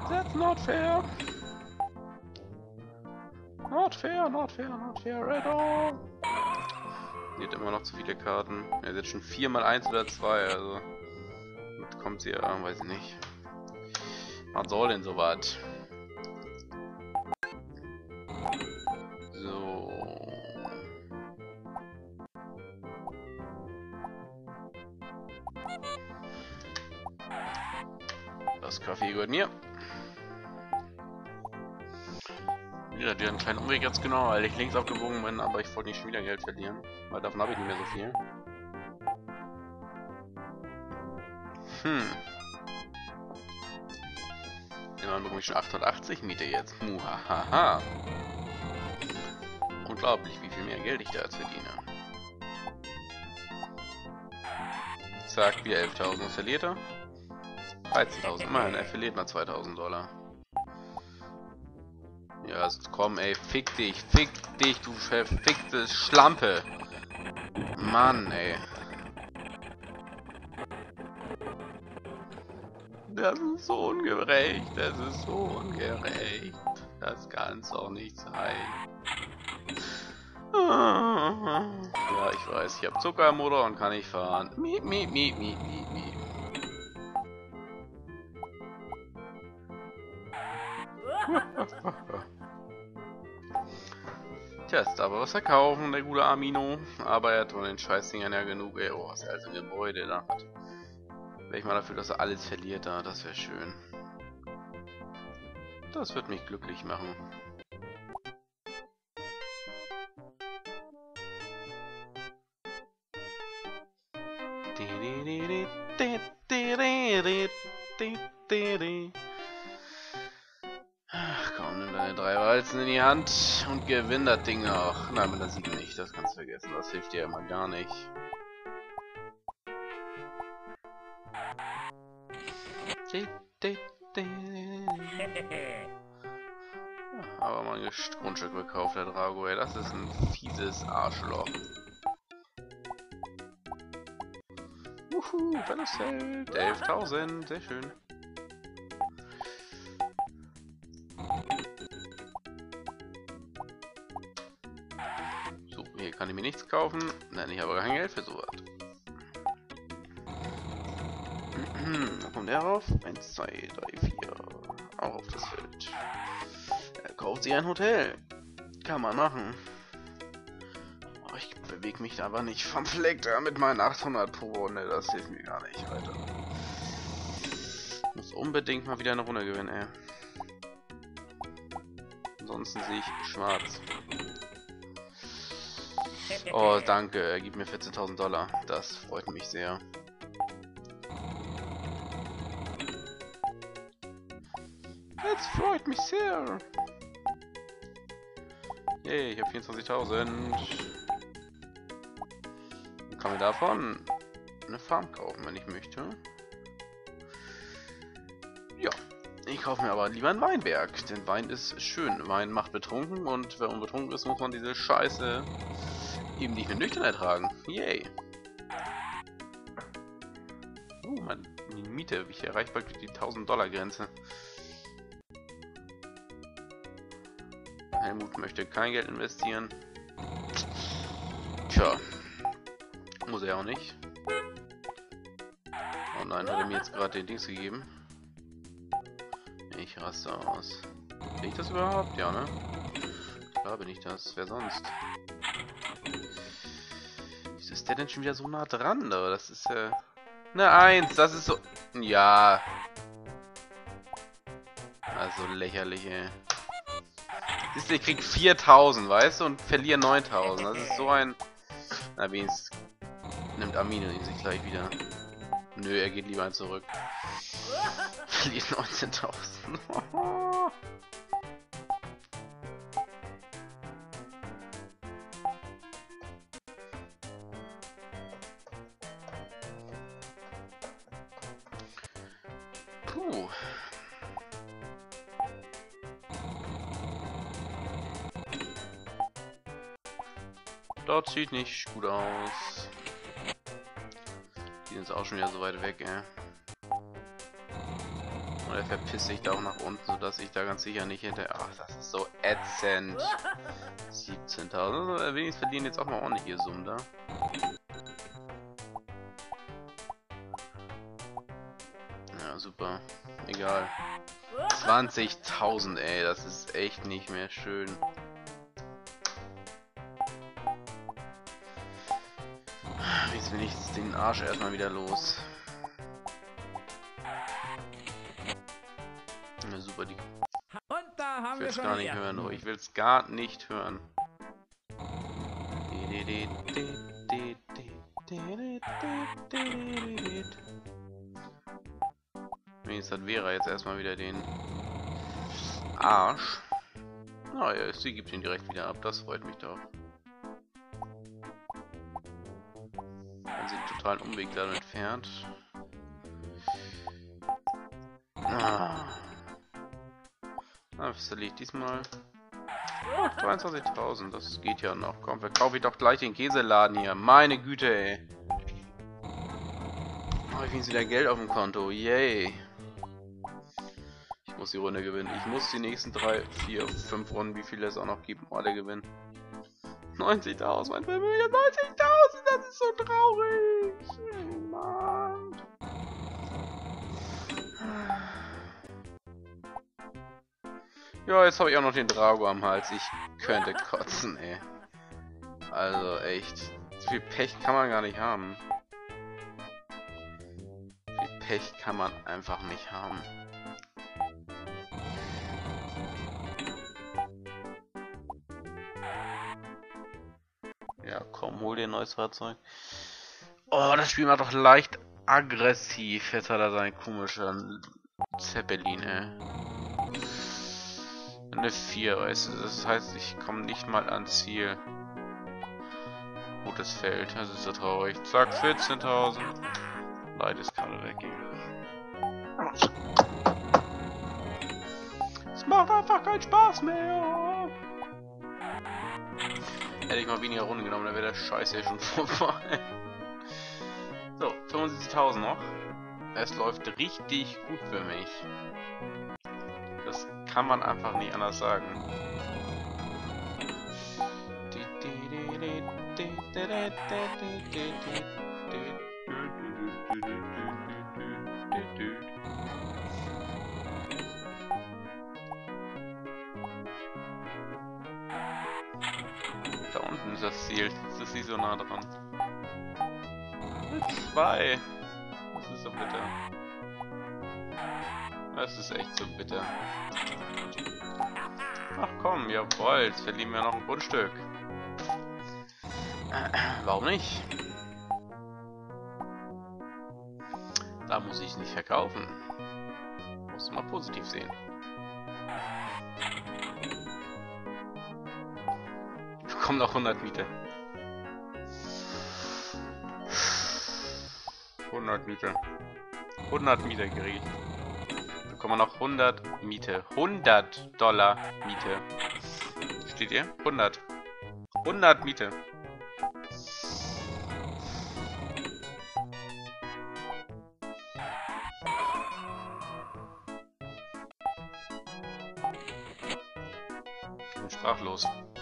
That's not fair. Not fair, not fair, not fair at all. Sie hat immer noch zu viele Karten. Er ist jetzt schon 4 mal 1 oder 2, also. Damit kommt sie ja, weiß ich nicht. Was soll denn sowas? So. Das Kaffee gehört mir. Ja, die hat einen kleinen Umweg jetzt genau, weil ich links abgebogen bin, aber ich wollte nicht schon wieder Geld verlieren. Weil davon habe ich nicht mehr so viel. Immerhin bekomme ich schon 880 Miete jetzt. Muhahaha. Unglaublich, wie viel mehr Geld ich da jetzt verdiene. Zack, wieder 11.000. Was verliert er? 13.000. Immerhin, er verliert mal 2.000 $. Ja, also komm, ey, fick dich, du verfickte Schlampe. Mann, ey. Das ist so ungerecht, das ist so ungerecht. Das kann's doch nicht sein. Ja, ich weiß, ich habe Zucker im Motor und kann nicht fahren. Miep, miep, miep, miep, miep, miep. Tja, jetzt darf er was verkaufen, der gute Amino. Aber er hat von den Scheißdingern ja genug. Ey, oh, was er also ein Gebäude da hat. Wäre ich mal dafür, dass er alles verliert da, das wäre schön. Das wird mich glücklich machen. Ach komm, nimm deine 3 Walzen in die Hand und gewinn das Ding noch. Nein, mit der 7 nicht, das kannst du vergessen, das hilft dir immer gar nicht. Aber mein Grundstück gekauft, der Drago, ey, das ist ein fieses Arschloch. Wuhu, Fellowsheld, 11.000, sehr schön. So, hier kann ich mir nichts kaufen. Nein, ich habe kein Geld für sowas. Wo kommt der rauf? 1, 2, 3, 4. Auch auf das Feld. Er kauft sich ein Hotel. Kann man machen. Oh, ich bewege mich aber nicht vom Fleck da mit meinen 800 pro Runde. Das hilft mir gar nicht weiter. Muss unbedingt mal wieder eine Runde gewinnen, ey. Ansonsten sehe ich schwarz. Oh, danke. Er gibt mir 14.000 $. Das freut mich sehr. Das freut mich sehr. Yay, ich habe 24.000. Kann mir davon eine Farm kaufen, wenn ich möchte. Ja, ich kaufe mir aber lieber einen Weinberg, denn Wein ist schön. Wein macht betrunken und wenn man betrunken ist, muss man diese Scheiße eben nicht mehr nüchtern ertragen. Yay. Meine Miete, ich erreiche bald die 1.000 $ Grenze. Helmut möchte kein Geld investieren. Tja. Muss er auch nicht. Oh nein, hat er mir jetzt gerade den Dings gegeben. Ich raste aus. Bin ich das überhaupt? Ja, ne? Klar bin ich das. Wer sonst? Wieso ist der denn schon wieder so nah dran? Da? Das ist ja... Eine 1, das ist so... Ja. Also lächerlich, ey. Ich krieg 4.000, weißt du, und verliere 9.000. Das ist so ein... Na, wenigstens nimmt Amino ihn sich gleich wieder. Nö, er geht lieber zurück. Verliert 19.000. Puh. Dort sieht nicht gut aus. Die sind jetzt auch schon wieder so weit weg, ey. Und er verpisst sich da auch nach unten, sodass ich da ganz sicher nicht hinter... Ach, das ist so ätzend. 17.000. Also, wenigstens verdienen jetzt auch mal ordentliche Summen da. Ja, super. Egal. 20.000, ey. Das ist echt nicht mehr schön. Jetzt bin ich den Arsch erstmal wieder los. Ja, super, die... Ich will es gar nicht hören, oh, ich will es gar nicht hören. Wenigstens hat Vera jetzt erstmal wieder den Arsch. Ah ja, sie gibt ihn direkt wieder ab, das freut mich doch. Wenn sie einen totalen Umweg damit fährt. Was verliere ich diesmal? 23.000, das geht ja noch. Komm, verkaufe ich doch gleich den Käseladen hier. Meine Güte, ey. Oh, ich finde wieder Geld auf dem Konto. Yay. Ich muss die Runde gewinnen. Ich muss die nächsten 3, 4, 5 Runden, wie viele es auch noch gibt, alle gewinnen. 90.000, mein Vermögen. 90.000, das ist so traurig. Oh, Mann. Ja, jetzt habe ich auch noch den Drago am Hals. Ich könnte kotzen, ey. Also echt. So viel Pech kann man gar nicht haben. So viel Pech kann man einfach nicht haben. Ja, komm, hol dir ein neues Fahrzeug. Oh, das Spiel macht doch leicht aggressiv. Jetzt hat er seinen komischen Zeppelin, ey. Eine 4, weißt du, das heißt, ich komme nicht mal ans Ziel. Gutes Feld, das ist so traurig. Zack, 14.000. Leidiskarte weg. Es macht einfach keinen Spaß mehr. Hätte ich mal weniger Runden genommen, dann wäre der Scheiß ja schon vorbei. So, 75.000 noch. Es läuft richtig gut für mich. Das kann man einfach nicht anders sagen. Da unten ist das Ziel. Das ist nicht so nah dran. 2. Das ist so bitter. Das ist echt so bitter. Ach komm, jawohl, jetzt verlieren wir noch ein Grundstück. Warum nicht? Da muss ich nicht verkaufen. Muss mal positiv sehen. Ich bekomme noch 100 Miete. 100 Miete. 100 Miete kriege ich. Bekommen wir noch 100 Miete. 100 Dollar Miete. Steht ihr? 100. 100 Miete. Ich bin sprachlos.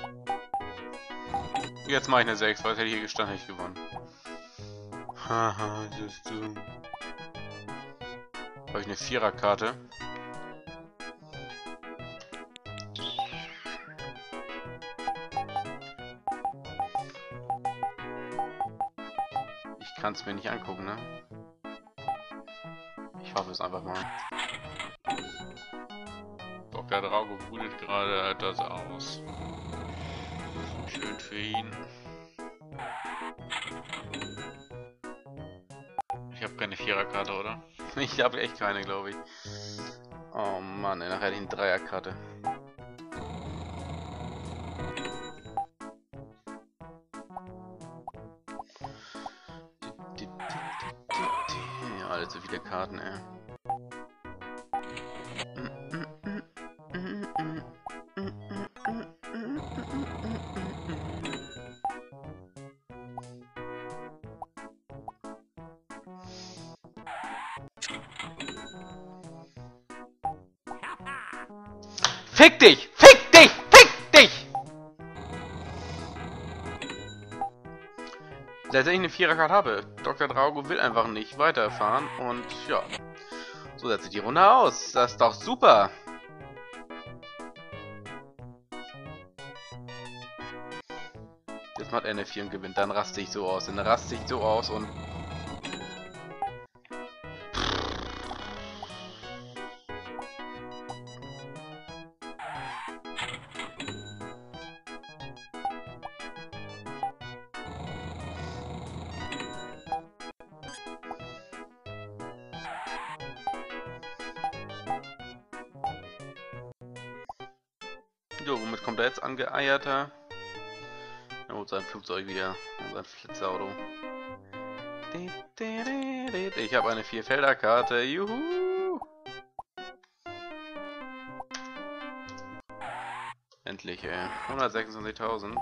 Jetzt mache ich eine 6, weil es hätte hier gestanden, hätte ich gewonnen. Haha, das ist dumm. Habe ich eine Viererkarte? Ich kann es mir nicht angucken, ne? Ich hoffe es einfach mal. Doch, der Drago brütet gerade das aus. Schön für ihn. Ich habe keine Viererkarte, oder? Ich habe echt keine, glaube ich. Oh Mann, nachher hätte ich eine Dreierkarte. Ja, alle zu viele Karten, ey. Fick dich! Fick dich! Fick dich! Selbst wenn ich eine Viererkarte habe, Dr. Drago will einfach nicht weiterfahren und ja. So setzt sich die Runde aus. Das ist doch super. Jetzt macht er eine 4 und gewinnt. Dann raste ich so aus. Dann raste ich so aus und... Jo, womit kommt er jetzt angeeierter? Er holt sein Flugzeug wieder. Und sein Flitzauto. Ich habe eine 4-Felder-Karte. Juhu! Endlich, ey. 126.000.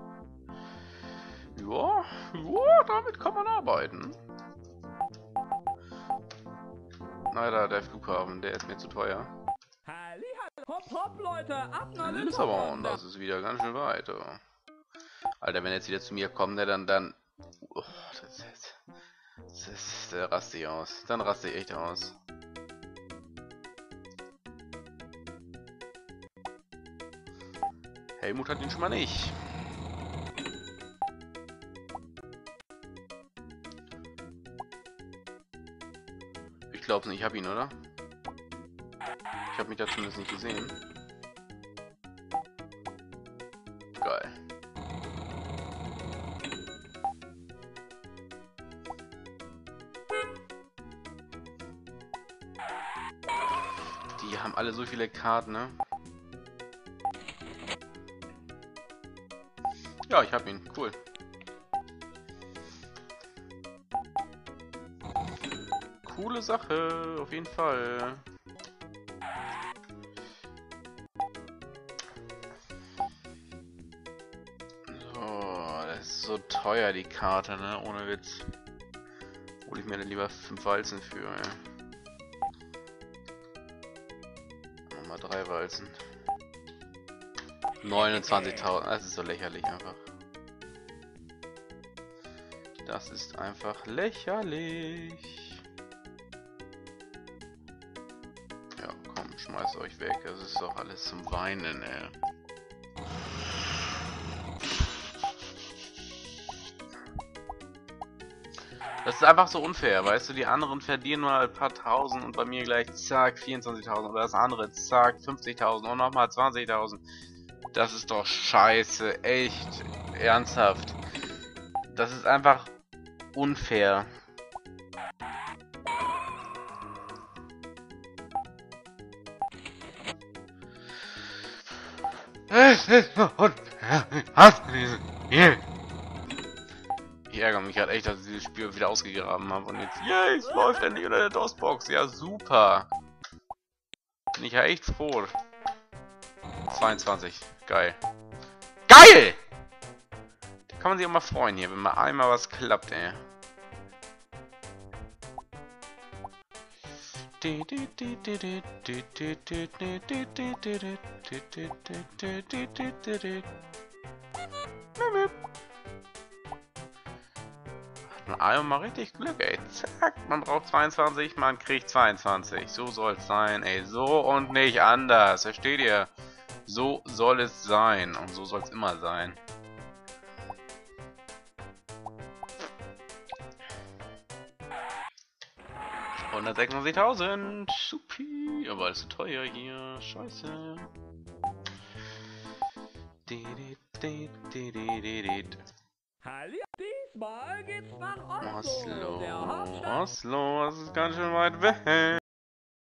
Ja, ja, damit kann man arbeiten. Leider, der Flughafen, der ist mir zu teuer. Hopp, hopp, Leute, ab nach Lissabon, das ist wieder ganz schön weit. Oh. Alter, wenn er jetzt wieder zu mir kommt, ne, dann... Oh, da raste ich aus. Dann raste ich echt aus. Helmut hat ihn schon mal nicht. Ich glaub's nicht, ich hab ihn, oder? Ich habe mich da zumindest nicht gesehen. Geil. Die haben alle so viele Karten, ne? Ja, ich hab ihn. Cool. Coole Sache, auf jeden Fall. So teuer die Karte, ne? Ohne Witz. Hol ich mir dann lieber 5 Walzen für, ey. Nochmal 3 Walzen. 29.000. Das ist so lächerlich einfach. Das ist einfach lächerlich. Ja, komm, schmeißt euch weg. Das ist doch alles zum Weinen, ey. Das ist einfach so unfair, weißt du, die anderen verdienen mal ein paar Tausend und bei mir gleich zack 24.000 oder das andere zack 50.000 und nochmal 20.000. Das ist doch scheiße, echt, ernsthaft. Das ist einfach unfair. Ich ärgere mich halt echt, dass ich dieses Spiel wieder ausgegraben habe und jetzt, yay, es läuft endlich unter der DOS-Box. Ja, super. Bin ich ja echt froh. 22. Geil. Geil! Da kann man sich auch mal freuen hier, wenn mal einmal was klappt, ey. Einmal mal richtig Glück, ey. Zack, man braucht 22, man kriegt 22. So soll es sein, ey. So und nicht anders. Versteht ihr? So soll es sein. Und so soll es immer sein. $126.000. Supi. Aber alles zu teuer hier. Scheiße. Diesmal geht's nach Oslo, Oslo, der Hauptstadt. Oslo, das ist ganz schön weit weg.